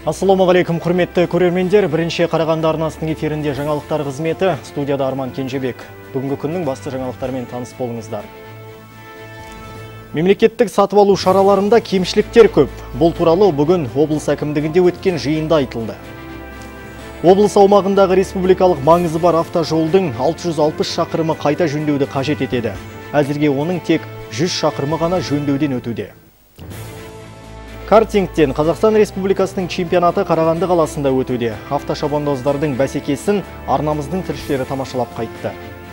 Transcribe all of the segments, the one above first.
Ассалаумағалейкум, құрметті көрермендер. Бірінші Қарағанды арнасының эфирінде жаңалықтар қызметі, студияда Арман Кенжебек. Бүгінгі күннің басты жаңалықтарымен таныс болыңыздар. Мемлекеттік сатып алу шараларында кемшіліктер көп. Бұл туралы бүгін облыс әкімдігінде өткен жиында айтылды. Облыс аумағындағы республикалық маңызы бар автожолдың 660 шақырымы қайта жөндеуді қажет етеді. Әзірге оның тек 100 шақырымы ғана жөндеуден өтуде. Картингтен Қазақстан Республикасының чемпионаты Қарағанды қаласында өтуде. Автошабандоздардың бәсекесін арнамыздың тілшілері тамашалап қайтты.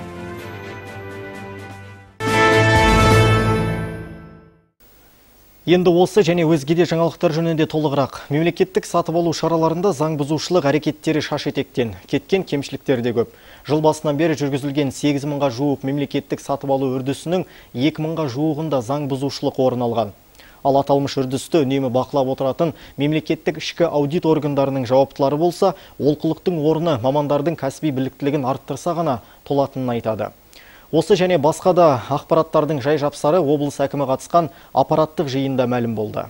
Енді осы және өзгеде жаңалықтар жөнінде толығырақ. Мемлекеттік сатып алу шараларында заң бұзушылық әрекеттері шаш етектен. Кеткен кемшіліктер де көп. Жыл басынан бері жүргізілген 8 мыңға жуық мемлекеттік сатып алу үрдісінің 2 мыңға жуығында заң бұзушылық орын алған. Ал аталмыш үрдісті үнемі бақылап отыратын мемлекеттік ішкі аудит органдарының жауаптылары болса, олқылықтың орны мамандардың кәсіби біліктілігін арттырса ғана толатынын айтады. Осы және басқа да ақпараттардың жай жапсары облыс әкімі қатысқан аппараттық жиында мәлім болды.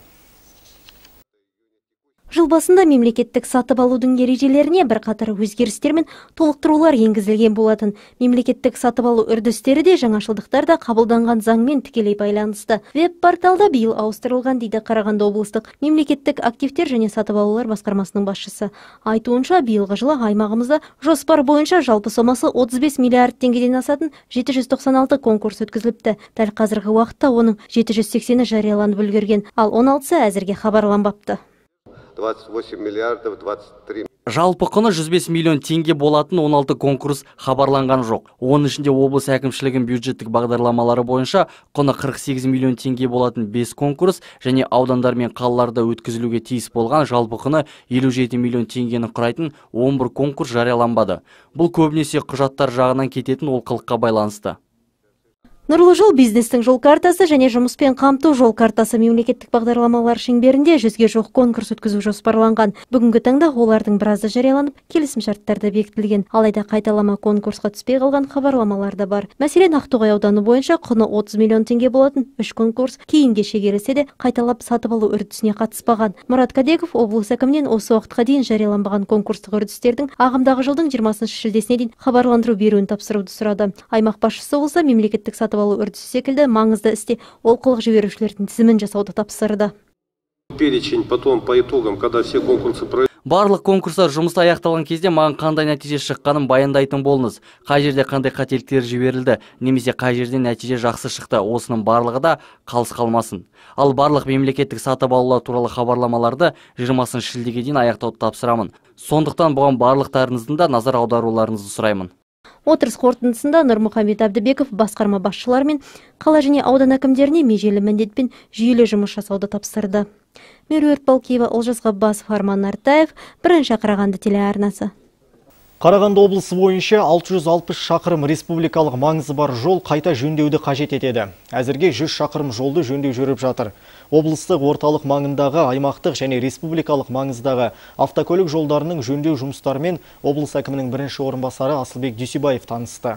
Жыл басында мемлекеттік сатып алудың ережелеріне бірқатар өзгерістер мен толықтырулар енгізілген болатын. Мемлекеттік сатып алу үрдістері де жаңашылдықтар да қабылданған заңмен тікелей байланысты. Веб-порталда биыл ауыстырылған дейді Қарағанды облыстық мемлекеттік активтер және сатып алулар басқармасының басшысы. Айтуынша, биылғы жылы аймағымызда жоспар бойынша жалпы сомасы 35 миллиард теңгеден асатын 796 конкурс өткізіліпті. Дәл қазіргі уақытта оның 780-і жарияланып үлгерген, ал 16-сы әзірге хабарланбапты. 28 миллиардов 23. Жалпы құны 105 миллион теңге болатын 16 конкурс хабарланған жоқ. Оның ішінде облыс әкімшілігінің бюджеттік бағдарламалары бойынша құны 48 миллион теңге болатын 5 конкурс және аудандар мен қалаларда өткізілуге тиіс болған жалпы құны 57 миллион теңгені құрайтын 11 конкурс жарияланбады. Бұл көбінесе құжаттар жағынан кететін олқылыққа байланысты. Нұрлы жол бизнестің жол картасы және жұмыспен қамту жол картасы мемлекеттік бағдарламалар шеңберінде 100-ге жоқ конкурс өткізу жоспарланған. Бүгінгі таңда олардың біразы жарияланып, келісімшарттарда бекітілген. Алайда қайталама конкурсқа түспей қалған хабарламалар да бар. Мәселен, Ақтоғай ауданы бойынша құны 30 миллион теңге болатын 3 конкурс кейінге шегерілсе де қайталап сатып алу үрдісіне қатыспаған. Мұрат Кадеков облыс әкімінен осы уақытқа дейін жарияланбаған конкурстық үрдістердің ағымдағы жылдың 20 шілдесіне дейін хабарландыру беруін тапсыруды сұрады. Аймақ басшысы болса мемлекеттік сатып алу үрдісі секілді маңызды істе олқылық жіберушілердің тізімін жасауды тапсырды. Перечень потом по итогам, когда все конкурсы Барлық конкурстар жұмысты аяқталған кезде маған қандай нәтиже шыққанын баяндайтын болыңыз. Қай жерде қандай қателіктер жіберілді, немесе қай жерде нәтиже жақсы шықты, осының барлығы да қалыс қалмасын. Ал барлық мемлекеттік сатып алулар туралы хабарламаларды 20 шілдеге дейін аяқтауды тапсырамын. Сондықтан бұған барлықтарыңыздың да назар аударуларыңызды сұраймын. Отырыс қорытындысында Нұрмұхамед Әбдібеков басқарма басшылары мен қала және аудан әкімдеріне межелі міндетпен жүйелі жұмыс жасауды тапсырды. Меруерт Балкиева, Олжас Ғаббасов, Арман Нартаев, бірінші Қарағанды телеарнасы. Қарағанды облысы бойынша 660 шақырым республикалық маңызы бар жол қайта жөндеуді қажет етеді. Әзірге 100 шақырым жолды жөндеу жүріп жатыр. Облыстық орталық маңындағы аймақтық және республикалық маңыздағы автокөлік жолдарының жөндеу жұмыстарымен облыс әкімінің бірінші орынбасары Асылбек Дүйсебаев танысты.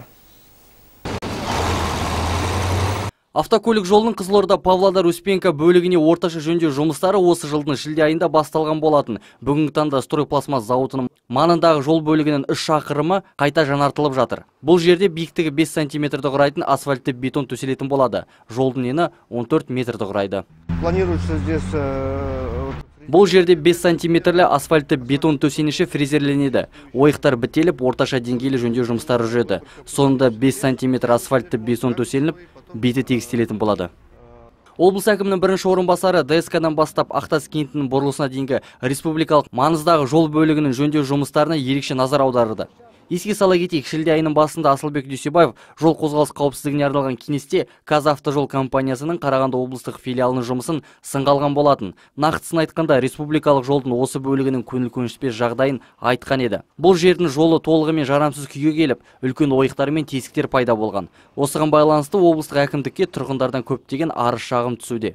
Автокөлік жолының Қызылорда Павлодар Успенка бөлігіне орташа жөндеу жұмыстары осы жылдың шілде айында басталған болатын. Бүгінгі таңда стройпластмас зауытының маңындағы жол бөлігінің 3 шақырымы қайта жаңартылып жатыр. Бұл жерде биіктігі 5 сантиметрді құрайтын асфальтты бетон төселетін болады. Жолдың ені 14 метрді құрайды. Планируется здесь Бұл жерде 5 сантиметрлі асфальтты бетон төсеніші фрезерленеді. Ойықтар бітеліп, орташа деңгейлі жөндеу жұмыстары жүреді. Сонда 5 сантиметр асфальтты бетон төселініп, беті тегістелетін болады. Облыс әкімінің бірінші орынбасары ДСК-дан бастап Ақтас кентінің бұрылысына дейінгі республикалық маңыздағы жол бөлігінің жөндеу жұмыстарына ерекше назар аударады. Еске сала кетейік, шілде айының басында Асылбек Дүйсебаев жол қозғалыс қауіпсіздігіне арналған кеңесте Қазавтожол компаниясының Қарағанды облыстық филиалының жұмысын сынға алған болатын. Нақтысын айтқанда, республикалық жолдың осы бөлігінің көңіл көншітпес жағдайын айтқан еді. Бұл жердің жолы толығымен жарамсыз күйге келіп, үлкен ойықтар мен тесіктер пайда болған. Осыған байланысты облыстық әкімдікке тұрғындардан көптеген арыз шағым түсуде.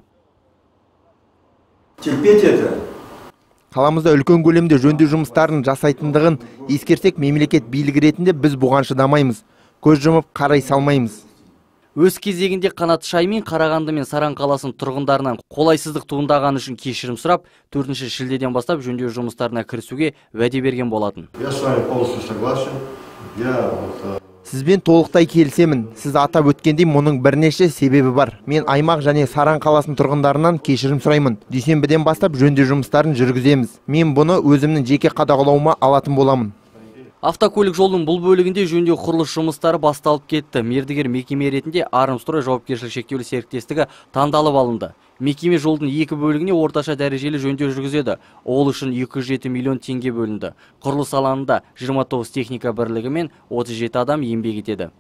Терпеть это. Қаламызда үлкен көлемде жөндеу жұмыстарын жасайтындығын ескерсек, мемлекет билігі ретінде біз бұған шыдамаймыз. Көз жұмып қарай салмаймыз. Өз кезегінде Қанат Шаймен Қарағанды мен Саран қаласының тұрғындарынан қолайсыздық туындағаны үшін кешірім сұрап, 4 шілдеден бастап жөндеу жұмыстарына кірісуге уәде берген болатын. Я с вами полностью согласен. Сізбен толықтай келісемін. Сіз атап өткендей мұның бірнеше себебі бар. Мен аймақ және Саран қаласының тұрғындарынан кешірім сұраймын. Дүйсенбіден бастап жөндеу жұмыстарын жүргіземіз. Мен бұны өзімнің жеке қадағалауыма алатын боламын. Автокөлік жолының бұл бөлігінде жөндеу құрылыс жұмыстары басталып кетті. Мердігер мекеме ретінде Армстрой жауапкершілігі шектеулі серіктестігі таңдалып алынды. Мекеме жолдың 2 бөлігіне орташа дәрежелі жөндеу жүргізеді. Ол үшін 207 миллион теңге бөлінді. Құрылыс алаңында 29 техника бірлігі мен 37 адам еңбек етеді.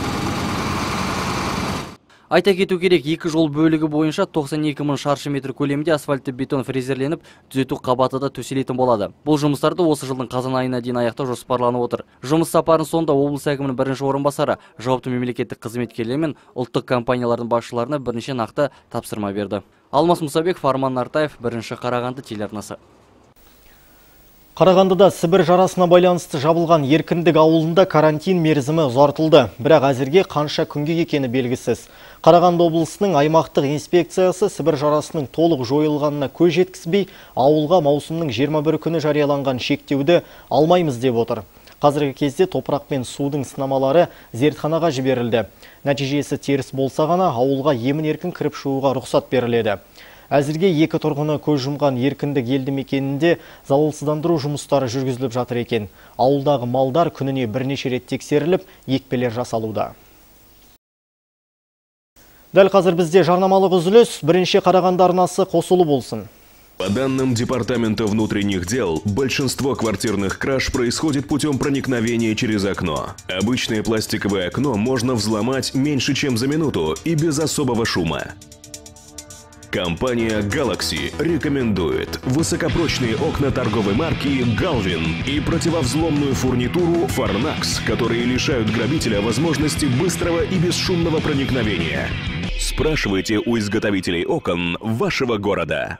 Айта кету керек, 2 жол бөлігі бойынша 92 мың шаршы метр көлемінде асфальтты бетон фрезерленіп, түзету қабаты да төселетін болады. Бұл жұмыстарды осы жылдың қазан айына дейін аяқтау жоспарланып отыр. Жұмыс сапарын сонда облыс әкімінің бірінші орынбасары, жауапты мемлекеттік қызметкерлер мен ұлттық компаниялардың басшыларына бірнеше нақты тапсырма берді. Алмас Мұсабеков, Арман Нартаев, бірінші Қарағанды телеарнасы. Қарағандыда Сібір жарасына байланысты жабылған Еркіндік ауылында карантин мерзімі ұзартылды. Бірақ әзірге қанша күнге екені белгісіз. Қарағанды облысының аймақтық инспекциясы Сібір жарасының толық жойылғанына көз жеткізбей, ауылға маусымның 21 күні жарияланған шектеуді алмаймыз деп отыр. Қазіргі кезде топырақ пен судың сынамалары зертханаға жіберілді. Нәтижесі теріс болса ғана ауылға емін-еркін кіріп шығуға рұқсат беріледі. Әзірге 2 тұрғыны көз жұмған Еркіндік елді мекенінде залалсыздандыру жұмыстары жүргізіліп жатыр екен. Ауылдағы малдар күніне бірнеше рет тексеріліп, екпелер жасалуда. Дәл қазір бізде жарнамалық үзіліс, бірінші Қарағанды арнасы қосулы болсын. По данным Департамента внутренних дел, большинство квартирных краж происходит путем проникновения через окно. Обычное пластиковое окно можно взломать меньше, чем за минуту и без особого шума. Компания Galaxy рекомендует высокопрочные окна торговой марки Galvin и противовзломную фурнитуру Farnax, которые лишают грабителя возможности быстрого и бесшумного проникновения. Спрашивайте у изготовителей окон вашего города.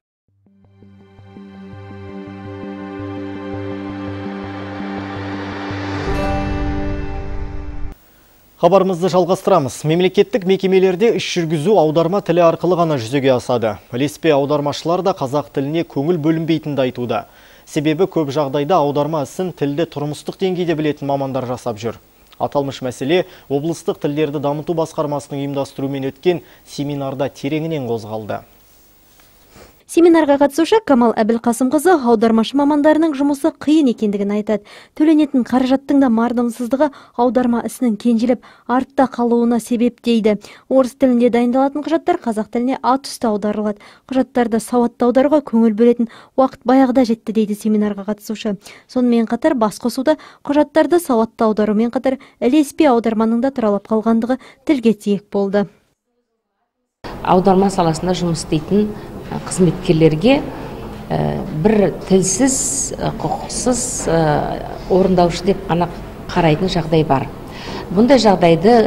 Хабарымызды жалғастырамыз. Мемлекеттік мекемелерде іс жүргізу аударма тілі арқылы ғана жүзеге асады. Ілеспе аудармашылар да қазақ тіліне көңіл бөлінбейтінді айтуда. Себебі көп жағдайда аударма ісін тілді тұрмыстық деңгейде білетін мамандар жасап жүр. Аталмыш мәселе облыстық тілдерді дамыту басқармасының ұйымдастыруымен өткен семинарда тереңінен қозғалды. Семинарға қатысушы Камал Әбілқасымқызы аудармашы мамандарының жұмысы қиын екендігін айтады. Төленетін қаражаттың да мардымсыздығы аударма ісінің кенжелеп артта қалуына себеп дейді. Орыс тілінде дайындалатын құжаттар қазақ тіліне ат үсті аударылады. Құжаттарды сауатты аударуға көңіл бөлетін уақыт баяғыда жетті дейді семинарға қатысушы. Сонымен қатар басқосуда құжаттарды сауатты аударумен қатар ілеспе аударманың да тұралап қалғандығы тілге тиек болды. Аударма саласында жұмыс істейтін қызметкерлерге бір тілсіз, құқықсыз орындаушы деп қана қарайтын жағдай бар. Бұндай жағдайды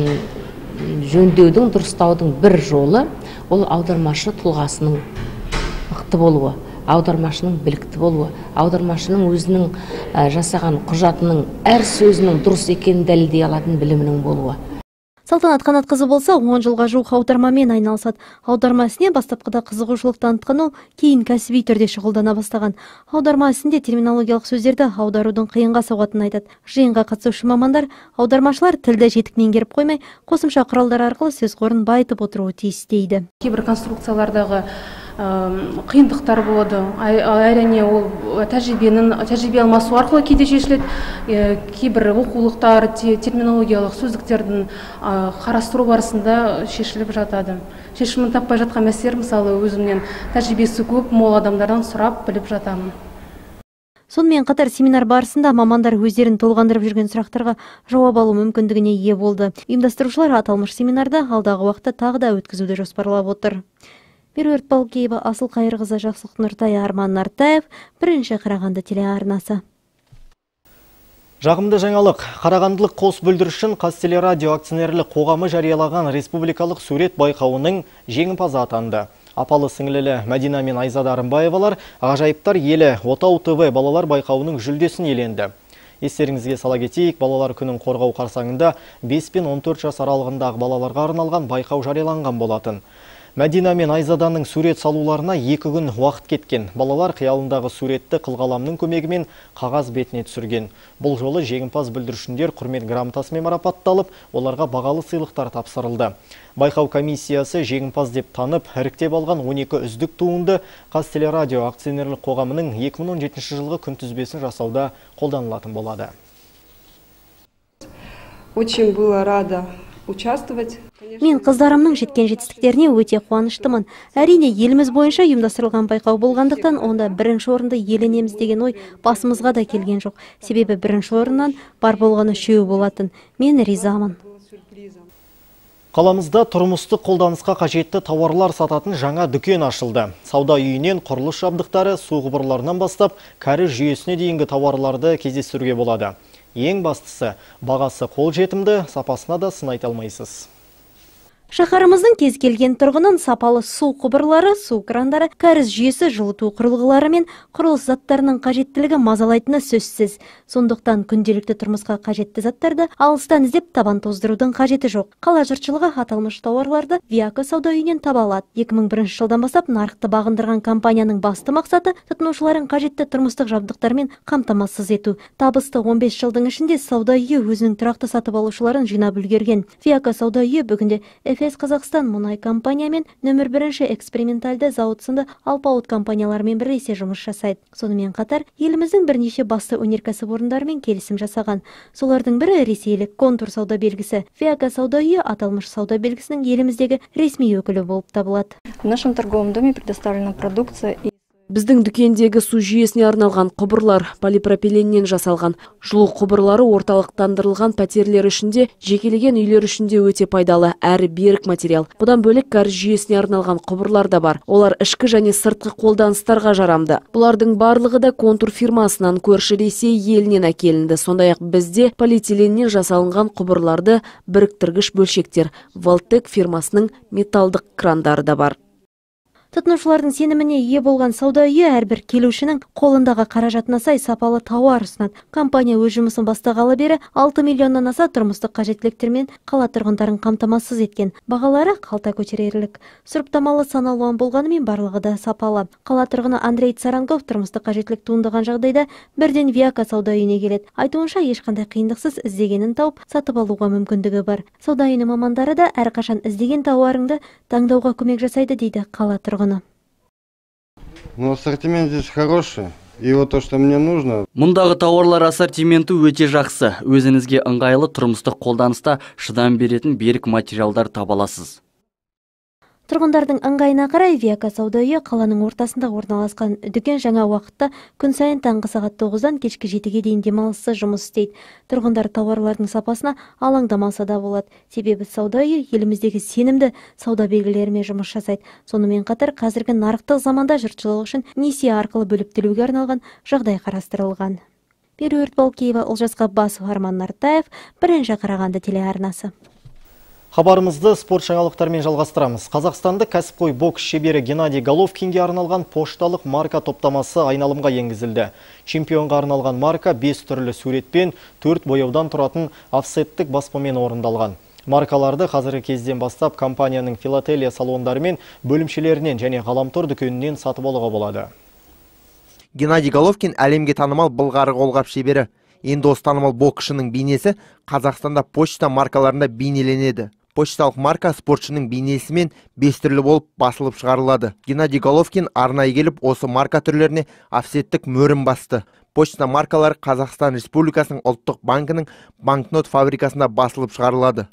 жөндеудің, дұрыстаудың бір жолы ол аудармашы тұлғасының мықты болуы, аудармашының білікті болуы, аудармашының өзінің жасаған құжатының әр сөзінің дұрыс екенін дәлелдей алатын білімінің болуы. Салтанат Қанатқызы болса 10 жылға жуық аудармамен айналысады. Аударма ісіне бастапқыда қызығушылық танытқан ол, кейін кәсіби түрде шұғылдана бастаған. Аударма ісінде терминологиялық сөздерді аударудың қиынға соғатынын айтады. Жиынға қатысушы мамандар аудармашылар тілді жетік меңгеріп қоймай, қосымша құралдар арқылы сөз қорын байытып отыруы тиіс дейді. Кейбір конструкциялардағы қиындықтар болады. Әрине ол тәжірибе алмасу арқылы кейде шешіледі. Кейбір оқулықтар, терминологиялық сөздіктердің қарастыру барысында шешіліп жатады. Шешімін таппай жатқан мәселелер, мысалы, өзімнен тәжірибесі көп, мол адамдардан сұрап біліп жатамын. Сонымен қатар семинар барысында мамандар өздерін толғандырып жүрген сұрақтарға жауап алу мүмкіндігіне ие болды. Ұйымдастырушылар аталмыш семинарды алдағы уақытта тағы да өткізуді жоспарлап отыр. Меруерт Балкеева, Асыл Қайырқызы, Жақсылық Нұртай, Арман Нартаев, бірінші Қарағанды телеарнасы. Жағымды жаңалық, Қарағандылық қос бүлдіршін Қазтелерадио акционерлік қоғамы жариялаған республикалық сурет байқауының жеңімпазы атанды. Апалы сіңлілі Мәдина мен Айзада Арымбаевалар ғажайыптар елі Отау ТВ балалар байқауының жүлдесін иеленді. Естеріңізге сала кетейік, балалар күнін қорғау қарсаңында 5 пен 14 жас аралығындағы балаларға арналған байқау жарияланған болатын. Мәдина мен Айзаданың сурет салуларына 2 күн уақыт кеткен. Балалар қиялындағы суретті қылғаламның көмегімен қағаз бетіне түсірген. Бұл жолы жеңімпаз бүлдіршіндер құрмет грамотасымен марапатталып, оларға бағалы сыйлықтар тапсырылды. Байқау комиссиясы жеңімпаз деп танып, іріктеп алған 12 үздік туынды Қазтелерадио акционерлік қоғамының 2017 жылғы күнтізбесін жасауда қолданылатын болады. Очень была рада участвовать. Мен қыздарымның жеткен жетістіктеріне өте қуаныштымын. Әрине, еліміз бойынша ұйымдастырылған байқау болғандықтан, онда бірінші орынды иеленеміз деген ой басымызға да келген жоқ. Себебі бірінші орыннан бар болғаны 3 болатын. Мен ризамын. Қаламызда тұрмыстық қолданысқа қажетті тауарлар сататын жаңа дүкен ашылды. Сауда үйінен құрылыс жабдықтары, су құбырларынан бастап, кәріз жүйесіне дейінгі тауарларды кездестіруге болады. Ең бастысы, бағасы қолжетімді, сапасына да сын айта алмайсыз. Шаһарымыздың кез келген тұрғынын сапалы су құбырлары, су крандары, кәріз жүйесі, жылыту құрылғылары мен құрылыс заттарының қажеттілігі мазалайтыны сөзсіз. Сондықтан күнделікті тұрмысқа қажетті заттарды алыстан іздеп табан тоздырудың қажеті жоқ. Қала жұртшылығы аталмыш тауарларды Виака сауда үйінен таба алады. 2001 жылдан бастап нарықты бағындырған компанияның басты мақсаты тұтынушылардың қажетті тұрмыстық жабдықтармен қамтамасыз ету. Табысты 15 жылдың ішінде сауда үйі өзінің тұрақты сатып алушыларын жинап үлгерген. Виака сауда үйі бүгінде Қазақстан мұнай компаниямен нөмір 1 экспериментальды зауыт сынды алпауыт компаниялармен бірлесе жұмыс жасайды. Сонымен қатар, еліміздің бірнеше басты өнеркәсіп орындарымен келісім жасаған. Солардың бірі ресейлік Контур сауда белгісі. Виака сауда үйі аталмыш сауда белгісінің еліміздегі ресми өкілі болып табылады. В нашем торговом доме предоставлена продукция. Біздің дүкендегі су жүйесіне арналған құбырлар полипропиленнен жасалған. Жылу құбырлары орталықтандырылған пәтерлер үшінде, жекелеген үйлер үшінде өте пайдалы әрі берік материал. Бұдан бөлек кәріз жүйесіне арналған құбырлар да бар. Олар ішкі және сыртқы қолданыстарға жарамды. Бұлардың барлығы да Контур фирмасынан көрші Ресей елінен әкелінді. Сондай-ақ бізде полиэтиленнен жасалынған құбырларды біріктіргіш бөлшектер Валтек фирмасының металдық крандары да бар. Тұтынушылардың сеніміне ие болған сауда үйі әрбір келушінің қолындағы қаражатына сай сапалы тауар ұсынады. Компания өз жұмысын бастағалы бері 6 миллионнан аса тұрмыстық қажеттіліктермен қала тұрғындарын қамтамасыз еткен. Бағалары қалта көтерерлік. Сұрыптамалы саналуан болғанымен барлығы да сапалы. Қала тұрғыны Андрей Царангов тұрмыстық қажеттілік туындаған жағдайда бірден Виака сауда үйіне келеді. Айтуынша ешқандай қиындықсыз іздегенін тауып сатып алуға мүмкіндігі бар. Сауда үйінің мамандары да әрқашан іздеген тауарыңды таңдауға көмек жасайды дейді қала тұрғыны. Ну, ассортимент здесь хороший. И вот то, что мне нужно. Мұндағы тауарлар ассортименті өте жақсы. Өзіңізге ыңғайлы тұрмыстық қолданыста шыдам беретін берік материалдар таба аласыз. Тұрғындардың ыңғайына қарай Виака сауда үйі қаланың ортасында орналасқан. Дүкен жаңа уақытта күн сайын таңғы сағат 9-дан кешкі 7-ге дейін демалыссыз жұмыс істейді. Тұрғындар тауарлардың сапасына алаңдамаса да болады. Себебі сауда үйі еліміздегі сенімді сауда белгілерімен жұмыс жасайды. Сонымен қатар қазіргі нарықтық заманда жұртшылық үшін несие арқылы бөліп төлеуге арналған жағдай қарастырылған. Меруерт Балкеева, Олжас Ғаббасов, Арман Нартаев, Бірінші Қарағанды телеарнасы. Хабарымызды спорт жаңалықтармен жалғастырамыз. Қазақстандық кәсіпқой бокс шебері Геннадий Головкинге арналған пошталық марка топтамасы айналымға енгізілді. Чемпионға арналған марка 5 түрлі суретпен 4 бояудан тұратын офсеттік баспамен орындалған. Маркаларды қазіргі кезден бастап компанияның филателия салондары мен бөлімшелерінен және ғаламтор дүкенінен сатып алуға болады. Геннадий Головкин әлемге танымал былғары қолғап шебері. Енді осы танымал боксшының бейнесі Қазақстанда почта маркаларында бейнеленеді. Почталық марка спортшының бейнесімен 5 түрлі болып басылып шығарылады. Геннадий Головкин арнайы келіп осы марка түрлеріне офсеттік мөрін басты. Почта маркалары Қазақстан Республикасының ұлттық банкінің банкнот фабрикасында басылып шығарылады.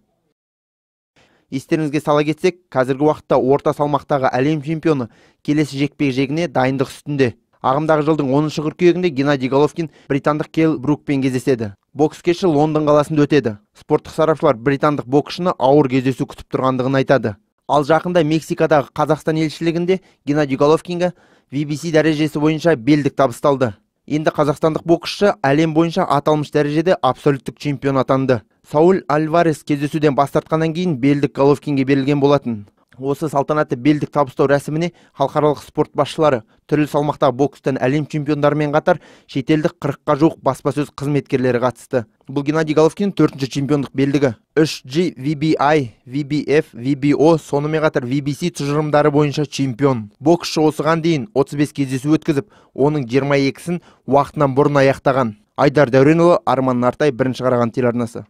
Естеріңізге сала кетсек, қазіргі уақытта орта салмақтағы әлем чемпионы келесі жекпе-жегіне дайындық үстінде. Ағымдағы жылдың 10 қыркүйегінде Геннадий Головкин британдық Келл Брукпен кездеседі. Бокс кеші Лондон қаласында өтеді. Спорттық сарапшылар британдық боксшыны ауыр кездесу күтіп тұрғандығын айтады. Ал жақында Мексикадағы Қазақстан елшілігінде Геннадий Головкинге VBC дәрежесі бойынша белдік табысталды. Енді қазақстандық боксшы әлем бойынша аталмыш дәрежеде абсолюттік чемпион атанды. Сауль Альварес кездесуден бас тартқаннан кейін белдік Головкинге берілген болатын. Осы салтанатты белдік табыстау рәсіміне халықаралық спорт басшылары, түрлі салмақтағы бокстан әлем чемпиондарымен қатар шетелдік 40-қа жуық баспасөз қызметкерлері қатысты. Бұл Геннадий Головкин 4-ші чемпиондық белдігі. 3G, VBI, VBF, VBO, сонымен қатар VBC тұжырымдары бойынша чемпион. Боксшы осыған дейін 35 кездесу өткізіп, оның 22-сін уақытынан бұрын аяқтаған. Айдар Дәуренұлы, Арман Нартай, бірінші Қараған телеарнасы.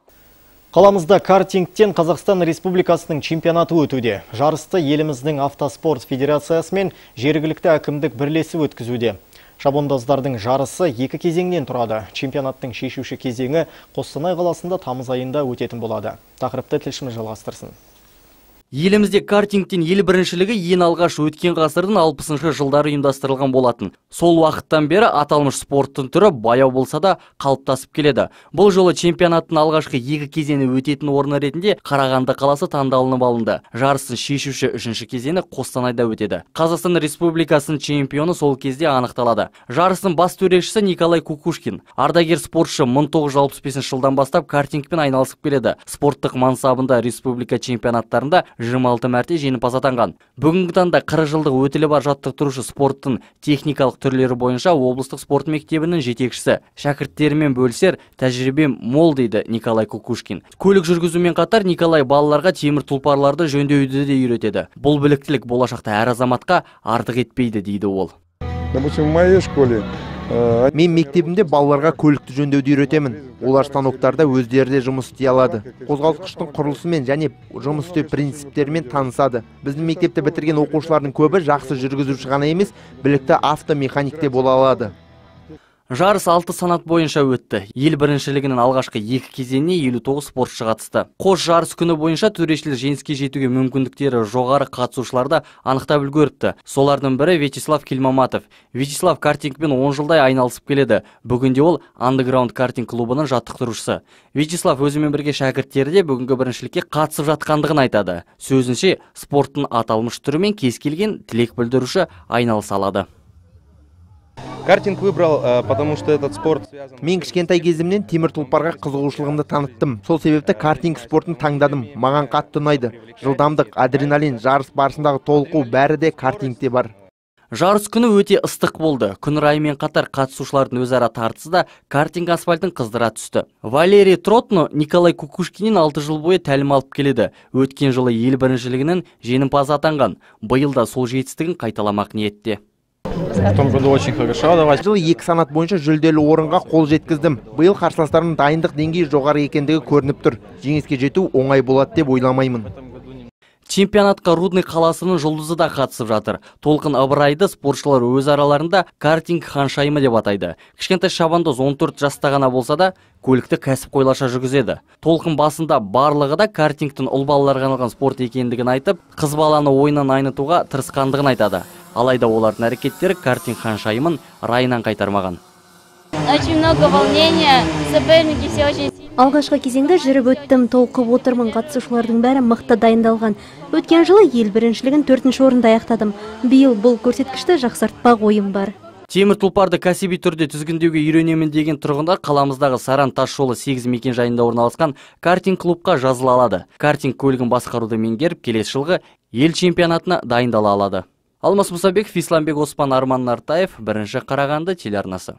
Қаламызда картингтен Қазақстан Республикасының чемпионаты өтуде. Жарысты еліміздің автоспорт федерациясы мен жергілікті әкімдік бірлесіп өткізуде. Шабандоздардың жарысы 2 кезеңнен тұрады. Чемпионаттың шешуші кезеңі Қостанай қаласында тамыз айында өтетін болады. Тақырыпты тілшіміз жалғастырсын. Елімізде картингтен ел біріншілігі ең алғаш өткен ғасырдың 60-шы жылдары ұйымдастырылған болатын. Сол уақыттан бері аталмыш спорттың түрі баяу болса да қалыптасып келеді. Бұл жолы чемпионаттың алғашқы 2 кезеңі өтетін орны ретінде Қарағанды қаласы таңдалынып алынды. Жарыстың шешуші 3-ші кезеңі Қостанайда өтеді. Қазақстан Республикасының чемпионы сол кезде анықталады. Жарыстың бас төрешісі Николай Кукушкин. Ардагер спортшы 1965 жылдан бастап картингпен айналысып келеді. Спорттық мансабында республика чемпионаттарында 26 мәрте жеңімпаз атанған. Бүгінгі таңда 40 жылдық өтілі бар жаттықтырушы спорттың техникалық түрлері бойынша облыстық спорт мектебінің жетекшісі. Шәкірттерімен бөлісер тәжірибе мол дейді Николай Кукушкин. Көлік жүргізумен қатар Николай балаларға темір тұлпарларды жөндеуді де үйретеді. Бұл біліктілік болашақта әр азаматқа артық етпейді дейді ол. Допустим, в моей школе мен мектебімде балаларға көлікті жөндеуді үйретемін. Олар станоктарда өздері де жұмыс істей алады. Қозғалтқыштың құрылысымен және жұмыс істеу принциптерімен танысады. Біздің мектепті бітірген оқушылардың көбі жақсы жүргізуші ғана емес, білікті автомеханик те бола алады. Жарыс 6 санат бойынша өтті. Ел біріншілігінің алғашқы 2 кезеңіне 59 спортшы қатысты. Қос жарыс күні бойынша төрешілер жеңіске жетуге мүмкіндіктері жоғары қатысушыларды анықтап үлгеріпті. Солардың бірі Вячеслав Кельмаматов. Вячеслав картингпен 10 жылдай айналысып келеді. Бүгінде ол Underground картинг клубының жаттықтырушысы. Вячеслав өзімен бірге шәкірттері де бүгінгі біріншілікке қатысып жатқандығын айтады. Сөзінше, спорттың аталмыш түрімен кез келген тілек білдіруші айналыса алады. Картинг выбрал, потому что этот спорт связан. Мен кішкентай кезімнен темір тұлпарға қызығушылығымды таныттым. Сол себепті картинг спортын таңдадым. Маған қатты ұнайды. Жылдамдық, адреналин, жарыс барысындағы толқу бәрі де картингте бар. Жарыс күні өте ыстық болды. Күн райымен қатар қатысушылардың өзара тартысы да картинг асфальтын қыздыра түсті. Валерий Тротно Николай Кукушкиннен 6 жыл бойы тәлім алып келеді. Өткен жылы ел біріншілігінің жеңімпазы атанған. Биыл да сол жетістігін қайталамақ ниетте. В том году очень хорошо. Жылы 2 санат бойынша жүлделі орынға қол жеткіздім. Биыл қарсыластарының дайындық деңгейі жоғары екендігі көрініп тұр. Жеңіске жету оңай болады деп ойламаймын. Чемпионатқа Рудный қаласының жұлдызы да қатысып жатыр. Толқын Ыбырайды спортшылар өз араларында картинг ханшайымы деп атайды. Кішкентай шабандоз 14 жаста ғана болса да, көлікті кәсіп қойлаша жүргізеді. Толқын басында барлығы да картингтің ұл балаларға арналған спорт екендігін айтып, қыз баланы ойынан айнытуға тырысқандығын айтады. Алайда олардың әрекеттері картинг ханшайымын райынан қайтармаған. Очень много волнения, соперники все очень сильные. Алғашқы кезеңді жүріп өттім, толқып отырмын, қатысушылардың бәрі мықты дайындалған. Өткен жылы ел біріншілігін 4-ші орында аяқтадым. Биыл бұл көрсеткішті жақсартпақ ойым бар. Темір тұлпарды кәсіби түрде тізгіндеуге үйренемін деген тұрғындар қаламыздағы Саран тас жолы 8 мекен жайында орналасқан картинг клубқа жазыла алады. Картинг көлігін басқаруды меңгеріп, келесі жылғы ел чемпионатына дайындала алады. Алмас Мұсабеков, Исламбек Оспан, Арман Нартаев, бірінші Қарағанды телеарнасы.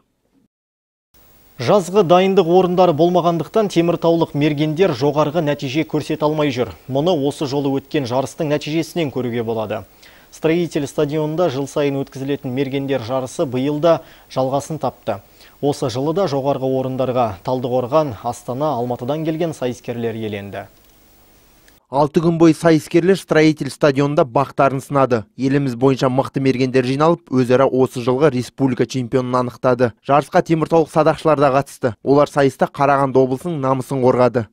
Жазғы дайындық орындары болмағандықтан теміртаулық мергендер жоғарғы нәтиже көрсете алмай жүр. Мұны осы жолы өткен жарыстың нәтижесінен көруге болады. Строитель стадионында жыл сайын өткізілетін мергендер жарысы биылда жалғасын тапты. Осы жылы да жоғарғы орындарға Талдықорған, Астана, Алматыдан келген сайыскерлер иеленді. 6 күн бойы сайыскерлер строитель стадионында бақтарын сынады. Еліміз бойынша мықты мергендер жиналып, өзара осы жылғы республика чемпионын анықтады. Жарысқа теміртаулық садақшылар да қатысты. Олар сайыста Қарағанды облысының намысын қорғады.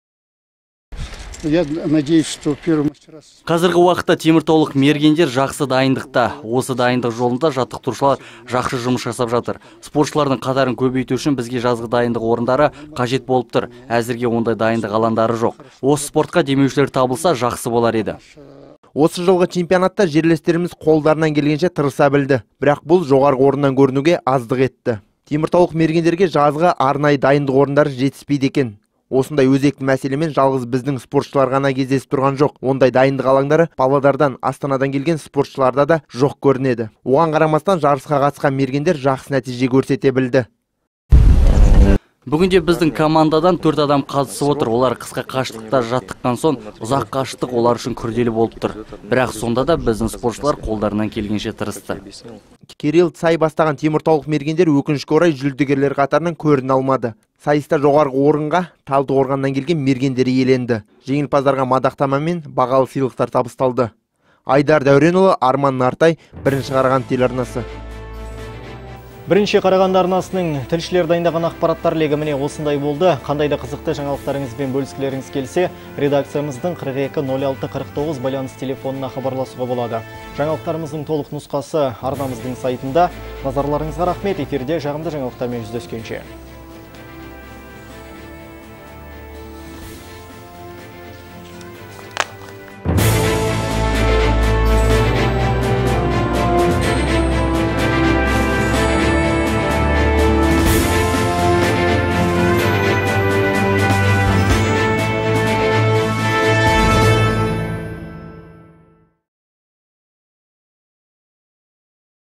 Я надеюсь, что первый мастера... Қазіргі уақытта теміртаулық мергендер жақсы дайындықта. Осы дайындық жолында жаттықтырушылар жақсы жұмыс жасап жатыр. Спортшылардың қатарын көбейту үшін бізге жазғы дайындық орындары қажет болып тұр. Әзірге ондай дайындық алаңдары жоқ. Осы спортқа демеушілер табылса жақсы болар еді. Осы жылғы чемпионатта жерлестеріміз қолдарынан келгенше тырыса білді. Бірақ бұл жоғарғы орыннан көрінуге аздық етті. Теміртаулық мергендерге жазғы арнайы дайындық орындары жетіспейді екен. Осындай өзекті мәселемен жалғыз біздің спортшылар ғана кездесіп тұрған жоқ. Ондай дайындық алаңдары Павлодардан, Астанадан келген спортшыларда да жоқ көрінеді. Оған қарамастан жарысқа қатысқан мергендер жақсы нәтиже көрсете білді. Бүгінде біздің командадан 4 адам қатысып отыр. Олар қысқа қашықтықта жаттыққан соң, ұзақ қашықтық олар үшін күрделі болып тұр. Бірақ сонда да біздің спортшылар қолдарынан келгенше тырысты. Кирилл Цай бастаған теміртаулық мергендер өкінішке орай жүлдегерлер қатарынан көріне алмады. Сайыста жоғарғы орынға Талдықорғаннан келген мергендері иеленді. Жеңімпаздарға мадақтама мен бағалы сыйлықтар табысталды. Айдар Дәуренұлы, Арман Нартай, бірінші Қарағанды телеарнасы. Бірінші Қарағанды арнасының тілшілер дайындаған ақпараттар легі міне осындай болды. Қандай да қызықты жаңалықтарыңызбен бөліскілеріңіз келсе, редакциямыздың 42-06-49 байланыс телефонына хабарласуға болады. Жаңалықтарымыздың толық нұсқасы арнамыздың сайтында. Назарларыңызға рахмет. Эфирде жағымды жаңалықтармен жүздескенше.